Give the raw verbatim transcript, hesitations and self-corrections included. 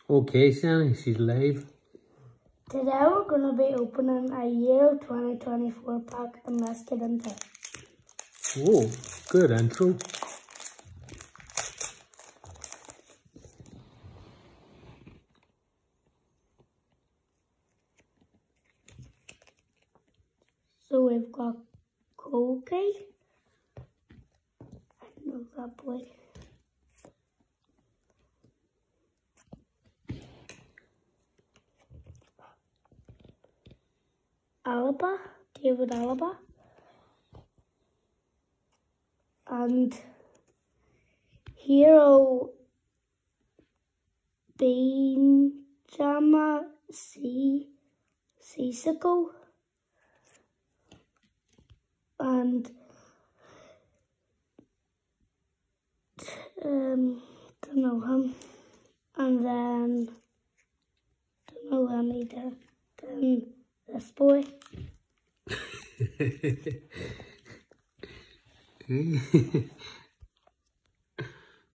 Okay, Sandy, she's live. Today we're going to be opening a Euro twenty twenty-four pack, and let's get into it. Whoa, good intro. So we've got Koki. I know that boy. Alaba, David Alaba. And Hero Benjama C. Sissoko. And um, don't know him. And then don't know him either. Then this boy.